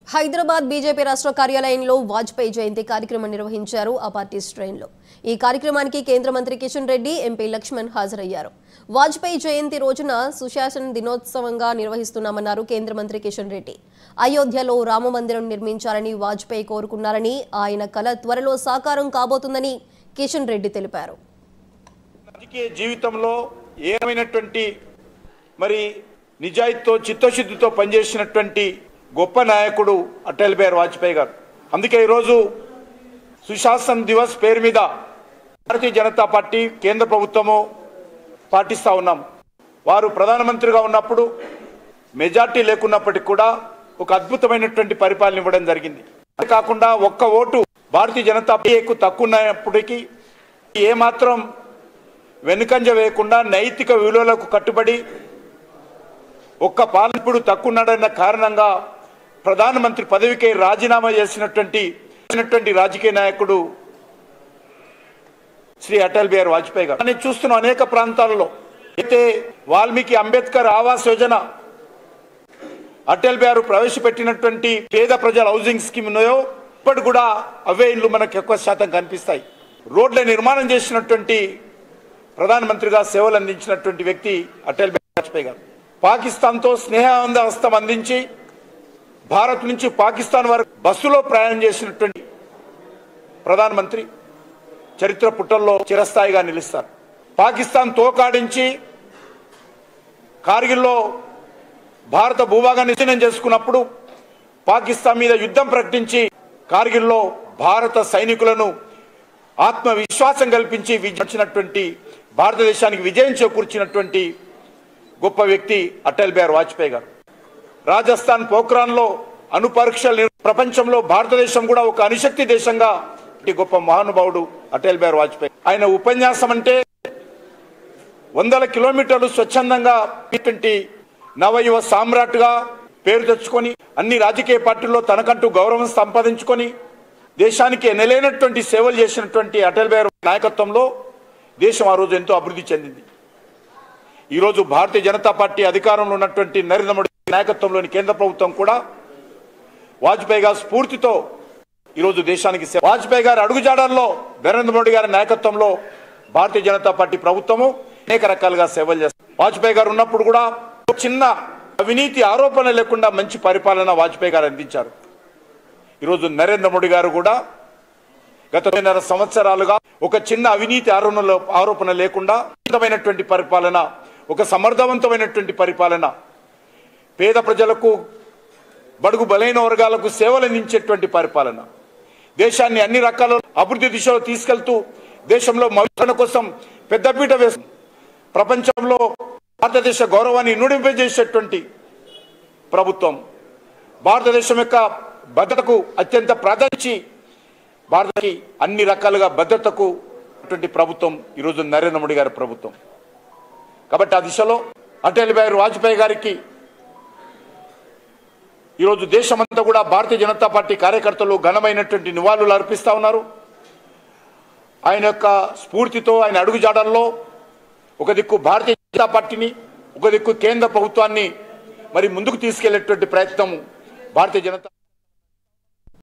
Hyderabad BJP రాష్ట్ర కార్యాలయంలో వాజ్పేయి జయంతి కార్యక్రమం నిర్వహించారు ఆ పార్టీ శ్రేణులు। ఈ కార్యక్రమానికి కేంద్ర మంత్రి కిషన్ రెడ్డి, ఎంపీ లక్ష్మణ్ హాజరయ్యారు। వాజ్పేయి జయంతి రోజున సుశాసన దినోత్సవంగా నిర్వహిస్తున్నామన్నారు కేంద్ర మంత్రి కిషన్ రెడ్డి। అయోధ్యలో రామ మందిరం నిర్మించాలని వాజ్పేయి కోరుకున్నారని, ఆయన కల త్వరలో సాకారం కాబోతుందని కిషన్ రెడ్డి తెలిపారు। రాజకీయ జీవితంలో ఏమైనటువంటి మరి నిజాయితీతో చిత్తశుద్ధితో పనిచేసినటువంటి గొప్ప నాయకుడు అటల్ బిహారీ వాజ్పేయి గారు। అందుకే ఈరోజు సుశాసన్ దివస్ పేరు మీద భారతీయ జనతా పార్టీ కేంద్ర ప్రభుత్వము పాటిస్తూ ఉన్నాం। వారు ప్రధానమంత్రిగా ఉన్నప్పుడు మెజార్టీ లేకున్నప్పటికీ కూడా ఒక అద్భుతమైనటువంటి పరిపాలన ఇవ్వడం జరిగింది। అంతేకాకుండా ఒక్క ఓటు భారతీయ జనతా పార్టీకి తక్కువ ఉన్నప్పటికీ ఏమాత్రం వెనుకంజ వేయకుండా నైతిక విలువలకు కట్టుబడి ఒక్క పాలకుడు తక్కువ ఉన్నాడన్న కారణంగా ప్రధానమంత్రి పదవికి రాజీనామా చేసినటువంటి రాజకీయ నాయకుడు శ్రీ అటల్ బిహారీ వాజ్పేయి గారు। నేను చూస్తున్న అనేక ప్రాంతాలలో అయితే వాల్మీకి అంబేద్కర్ ఆవాస్ యోజన అటల్ బిహారీ ప్రవేశపెట్టినటువంటి పేద ప్రజల హౌసింగ్ స్కీమ్ ఉన్నాయో ఇప్పటి కూడా అవే ఇల్లు మనకు ఎక్కువ శాతం కనిపిస్తాయి। రోడ్ల నిర్మాణం చేసినటువంటి ప్రధానమంత్రిగా సేవలు అందించినటువంటి వ్యక్తి అటల్ బిహారీ వాజ్పేయి గారు। పాకిస్తాన్తో స్నేహహస్తం అందించి భారత్ నుంచి పాకిస్తాన్ వరకు బస్సులో ప్రయాణం చేసినటువంటి ప్రధానమంత్రి చరిత్ర పుటల్లో చిరస్థాయిగా నిలుస్తారు। పాకిస్తాన్ తోకాడించి కార్గిల్లో భారత భూభాగాన్ని విచ్ఛిన్నం చేసుకున్నప్పుడు పాకిస్తాన్ మీద యుద్ధం ప్రకటించి కార్గిల్లో భారత సైనికులను ఆత్మవిశ్వాసం కల్పించి విజయించినటువంటి భారతదేశానికి విజయం చేకూర్చినటువంటి గొప్ప వ్యక్తి అటల్ బిహారీ వాజ్పేయి గారు। రాజస్థాన్ పోఖ్రాన్లో అణు పరీక్షలు ప్రపంచంలో భారతదేశం కూడా ఒక అణుశక్తి దేశంగా గొప్ప మహానుభావుడు అటల్ బిహారీ వాజ్పేయి। ఆయన ఉపన్యాసం అంటే 100 కిలోమీటర్లు స్వచ్ఛందంగా నవయువ సామ్రాట్గా పేరు తెచ్చుకొని అన్ని రాజకీయ పార్టీల్లో తనకంటూ గౌరవం సంపాదించుకొని దేశానికి ఎనలేనటువంటి సేవలు చేసినటువంటి అటల్ బిహారీ నాయకత్వంలో దేశం ఆ రోజు ఎంతో అభివృద్ధి చెందింది। ఈరోజు భారతీయ జనతా పార్టీ అధికారంలో ఉన్నటువంటి నరేంద్ర మోడీ నాయకత్వంలోని కేంద్ర ప్రభుత్వం కూడా వాజ్పేయి గారి స్ఫూర్తితో ఈరోజు దేశానికి వాజ్పేయి గారి అడుగుజాడల్లో నరేంద్ర మోడీ గారి నాయకత్వంలో భారతీయ జనతా పార్టీ ప్రభుత్వము అనేక రకాలుగా సేవలు చేస్తారు। వాజ్పేయి గారు ఉన్నప్పుడు కూడా చిన్న అవినీతి ఆరోపణ లేకుండా మంచి పరిపాలన వాజ్పేయి గారు అందించారు। ఈరోజు నరేంద్ర మోడీ గారు కూడా గత 2.5 సంవత్సరాలుగా ఒక చిన్న అవినీతి ఆరోపణ లేకుండా పరిపాలన, ఒక సమర్థవంతమైనటువంటి పరిపాలన, పేద ప్రజలకు బడుగు బలైన వర్గాలకు సేవలు అందించేటువంటి పరిపాలన, దేశాన్ని అన్ని రకాల అభివృద్ధి దిశలో తీసుకెళ్తూ దేశంలో మౌలికరణ కోసం పెద్దపీట వేస్తూ ప్రపంచంలో భారతదేశ గౌరవాన్ని ఇనుడింపజేసేటువంటి ప్రభుత్వం, భారతదేశం యొక్క భద్రతకు అత్యంత ప్రాధాన్యత భారతకి అన్ని రకాలుగా భద్రతకు ప్రభుత్వం ఈరోజు నరేంద్ర మోడీ గారి ప్రభుత్వం। కాబట్టి ఆ దిశలో అటల్ బిహారీ వాజ్పేయి గారికి ఈరోజు దేశమంతా కూడా భారతీయ జనతా పార్టీ కార్యకర్తలు ఘనమైనటువంటి నివాళులు అర్పిస్తూ ఉన్నారు। ఆయన యొక్క స్ఫూర్తితో ఆయన అడుగుజాడల్లో ఒక దిక్కు భారతీయ జనతా పార్టీని, ఒక దిక్కు కేంద్ర ప్రభుత్వాన్ని మరి ముందుకు తీసుకెళ్లేటువంటి ప్రయత్నం భారతీయ జనతా